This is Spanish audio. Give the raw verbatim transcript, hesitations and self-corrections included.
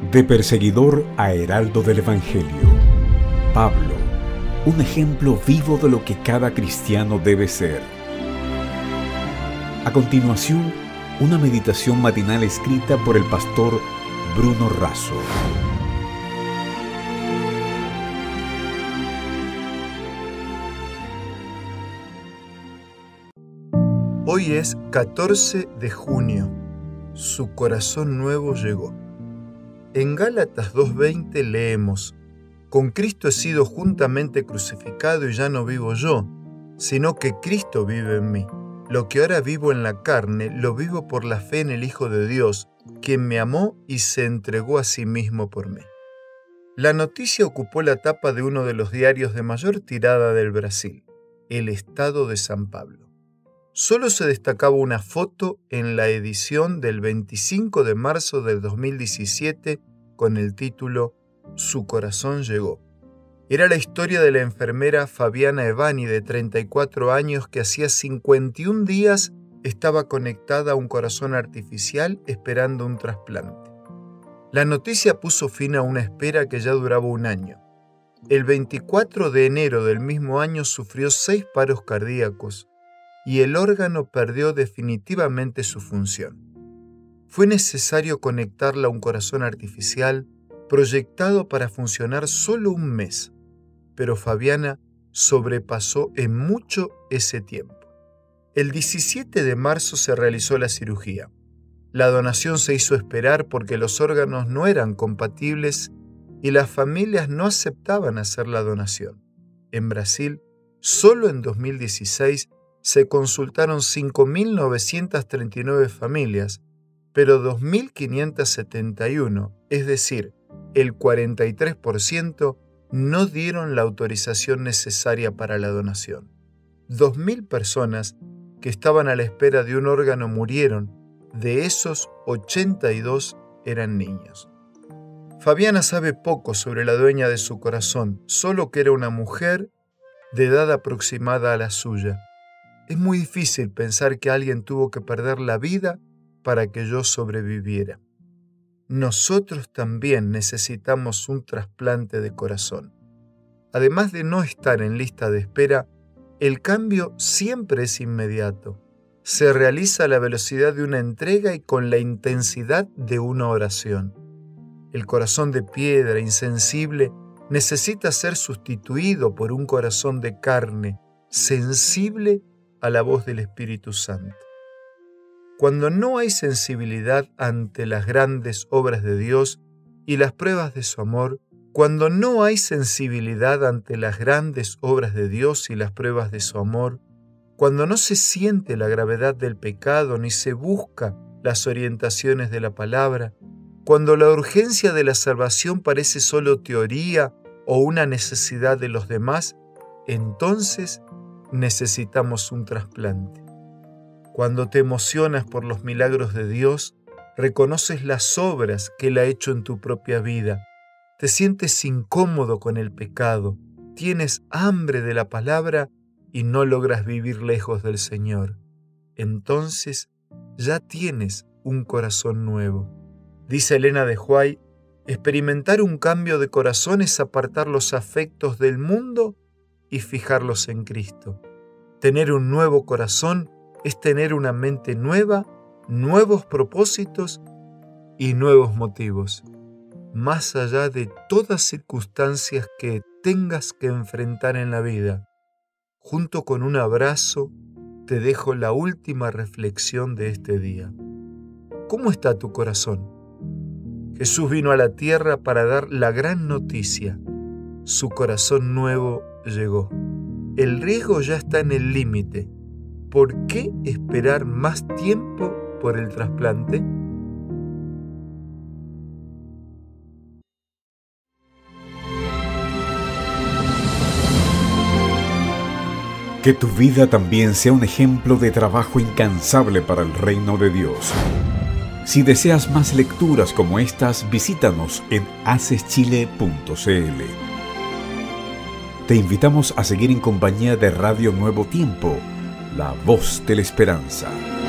De perseguidor a heraldo del Evangelio. Pablo, un ejemplo vivo de lo que cada cristiano debe ser. A continuación, una meditación matinal escrita por el pastor Bruno Razo. Hoy es catorce de junio. Su corazón nuevo llegó. En Gálatas dos veinte leemos: Con Cristo he sido juntamente crucificado y ya no vivo yo, sino que Cristo vive en mí. Lo que ahora vivo en la carne, lo vivo por la fe en el Hijo de Dios, quien me amó y se entregó a sí mismo por mí. La noticia ocupó la tapa de uno de los diarios de mayor tirada del Brasil, El Estado de San Pablo. Solo se destacaba una foto en la edición del veinticinco de marzo del dos mil diecisiete con el título Su corazón llegó. Era la historia de la enfermera Fabiana Evani, de treinta y cuatro años, que hacía cincuenta y un días estaba conectada a un corazón artificial esperando un trasplante. La noticia puso fin a una espera que ya duraba un año. El veinticuatro de enero del mismo año sufrió seis paros cardíacos y el órgano perdió definitivamente su función. Fue necesario conectarla a un corazón artificial proyectado para funcionar solo un mes, pero Fabiana sobrepasó en mucho ese tiempo. El diecisiete de marzo se realizó la cirugía. La donación se hizo esperar porque los órganos no eran compatibles y las familias no aceptaban hacer la donación. En Brasil, solo en dos mil dieciséis, se consultaron cinco mil novecientas treinta y nueve familias, pero dos mil quinientas setenta y uno, es decir, el cuarenta y tres por ciento, no dieron la autorización necesaria para la donación. dos mil personas que estaban a la espera de un órgano murieron. De esos, ochenta y dos eran niños. Fabiana sabe poco sobre la dueña de su corazón, solo que era una mujer de edad aproximada a la suya. Es muy difícil pensar que alguien tuvo que perder la vida para que yo sobreviviera. Nosotros también necesitamos un trasplante de corazón. Además de no estar en lista de espera, el cambio siempre es inmediato. Se realiza a la velocidad de una entrega y con la intensidad de una oración. El corazón de piedra, insensible, necesita ser sustituido por un corazón de carne, sensible a la voz del Espíritu Santo. Cuando no hay sensibilidad ante las grandes obras de Dios y las pruebas de su amor, cuando no hay sensibilidad ante las grandes obras de Dios y las pruebas de su amor, cuando no se siente la gravedad del pecado ni se busca las orientaciones de la palabra, cuando la urgencia de la salvación parece solo teoría o una necesidad de los demás, entonces necesitamos un trasplante. Cuando te emocionas por los milagros de Dios, reconoces las obras que Él ha hecho en tu propia vida, te sientes incómodo con el pecado, tienes hambre de la palabra y no logras vivir lejos del Señor. Entonces ya tienes un corazón nuevo. Dice Elena de White, experimentar un cambio de corazón es apartar los afectos del mundo y fijarlos en Cristo. Tener un nuevo corazón es tener una mente nueva, nuevos propósitos y nuevos motivos. Más allá de todas circunstancias que tengas que enfrentar en la vida, junto con un abrazo, te dejo la última reflexión de este día. ¿Cómo está tu corazón? Jesús vino a la tierra para dar la gran noticia. Su corazón nuevo llegó. El riesgo ya está en el límite. ¿Por qué esperar más tiempo por el trasplante? Que tu vida también sea un ejemplo de trabajo incansable para el reino de Dios. Si deseas más lecturas como estas, visítanos en haces chile punto c l. Te invitamos a seguir en compañía de Radio Nuevo Tiempo, la voz de la esperanza.